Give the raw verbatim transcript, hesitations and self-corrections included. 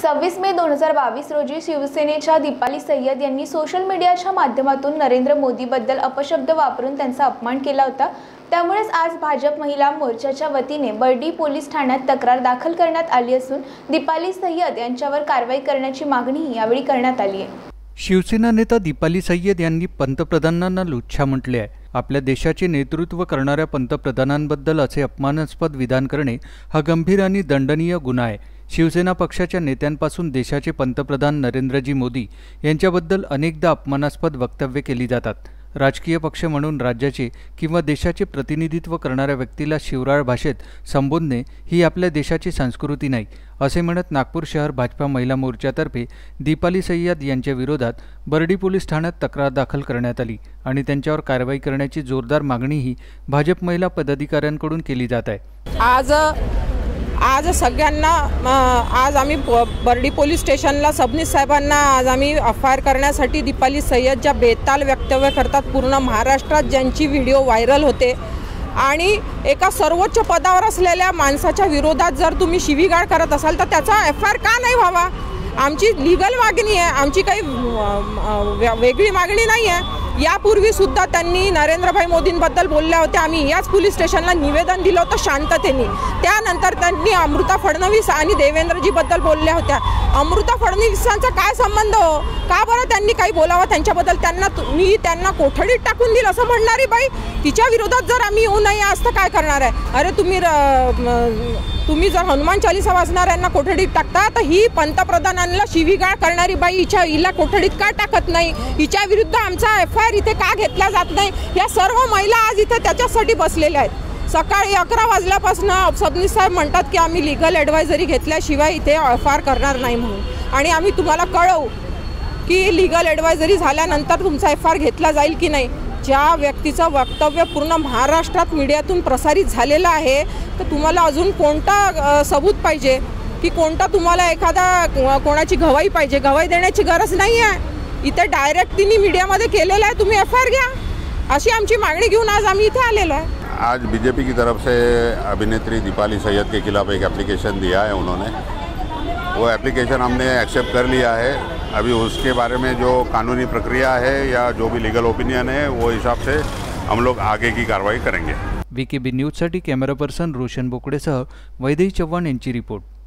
सव्वीस मे दोन हजार बावीस रोजी शिवसेनेच्या दीपाली सय्यद यांनी सोशल मीडियाच्या माध्यमातून नरेंद्र मोदीबद्दल अपशब्द वापरून त्यांचा अपमान केला होता। त्यामुळेच आज भाजप महिला मोर्चाच्या वतीने बर्डी पोलीस ठाण्यात तक्रार दाखल करण्यात आली असून दीपाली सय्यद यांच्यावर कारवाई करण्याची मागणीही यावेळी करण्यात आली आहे। शिवसेना नेता दीपाली सय्यद यांनी पंतप्रधानांना लुच्छा म्हटले आहे। आपल्या देशाचे नेतृत्व करणाऱ्या पंतप्रधानांबद्दल असे अपमानास्पद विधान करणे हा गंभीर आणि दंडनीय गुन्हा आहे। शिवसेना पक्षाच्या नेत्यांपासून देशाचे पंतप्रधान नरेंद्रजी मोदी यांच्याबद्दल अनेकदा अपमानास्पद वक्तव्ये केली जातात। राजकीय पक्ष म्हणून राज्याचे किंवा देशाचे प्रतिनिधित्व करणाऱ्या व्यक्तीला शिवराळ भाषेत संबोधणे ही आपल्या देशाची संस्कृती नाही, असे म्हणत नागपूर शहर भाजपा महिला मोर्चातर्फे दीपाली सय्यद यांच्या विरोधात बर्डी पोलीस ठाण्यात तक्रार दाखल करण्यात आली आणि त्यांच्यावर कारवाई करण्याची जोरदार मागणीही भाजप महिला पदाधिकाऱ्यांकडून केली जात आहे। आज आज सगळ्यांना आज आम्ही बर्डी पोलीस स्टेशनला सबनीस साहेबांना आज आम्ही एफ आय आर करण्यासाठी दीपाली सय्यद ज्या बेताल वक्तव्य करतात पूर्ण महाराष्ट्रात, ज्यांची व्हिडिओ व्हायरल होते आणि एका सर्वोच्च पदावर असलेल्या माणसाच्या विरोधात जर तुम्ही शिवीगाळ करत असाल तर त्याचा एफ आय आर का नाही व्हावा? आमची लीगल मागणी आहे, आमची काही वेगळी मागणी नाही आहे। यापूर्वी सुद्धा त्यांनी नरेंद्रभाई मोदींबद्दल बोलल्या होत्या, आम्ही याच पोलीस स्टेशनला निवेदन दिलं होतं शांततेने। त्यानंतर त्यांनी अमृता फडणवीस आणि देवेंद्रजीबद्दल बोलल्या होत्या। अमृता फडणवीसांचा काय संबंध हो? का बरं त्यांनी काही बोलावं त्यांच्याबद्दल? त्यांना मी त्यांना कोठडीत टाकून दिलं असं म्हणणारी बाई, तिच्या विरोधात जर आम्ही येऊ नये असं काय करणार आहे? अरे तुम्ही तुम्ही जर हनुमान चालीसा वाचणाऱ्यांना कोठडीत टाकता तर ही पंतप्रधानांना शिवीगाळ करणारी बाई हिच्या हिला कोठडीत का टाकत नाही? हिच्या विरुद्ध आमचा एफ आय आर इथे का घेतला जात नाही? या सर्व महिला आज इथे त्याच्यासाठी बसलेल्या आहेत। सकाळी अकरा वाजल्यापासून सबनीस साहेब म्हणतात की आम्ही लीगल ॲडवायझरी घेतल्याशिवाय इथे एफ आय आर करणार नाही म्हणून, आणि आम्ही तुम्हाला कळवू की लीगल ॲडवायझरी झाल्यानंतर तुमचा एफ आय आर घेतला जाईल की नाही। ज्या व्यक्तीचं वक्तव्य पूर्ण महाराष्ट्रात मीडियातून प्रसारित झालेलं आहे तर तुम्हाला अजून कोणता सबूत पाहिजे की कोणता तुम्हाला एखादा कोणाची गवाही पाहिजे? गवाही देण्याची गरज नाही आहे, इथे डायरेक्ट तिने मीडियामध्ये केलेलं आहे, तुम्ही एफ आय आर घ्या अशी आमची मागणी घेऊन आज आम्ही इथे आलेलो आहे। आज बीजेपी की तरफ से अभिनेत्री दीपाली सय्यद के खिलाफ एक एप्लीकेशन दिया है उन्होंने, वो एप्लीकेशन हमने एक्सेप्ट कर लिया है। अभी उसके बारे में जो कानूनी प्रक्रिया है या जो भी लीगल ओपिनियन है वो हिसाब से हम लोग आगे की कार्रवाई करेंगे। वीकेबी न्यूजसाठी कॅमेरा पर्सन रोशन बोकडेसह वैदेही चव्हाण यांची रिपोर्ट।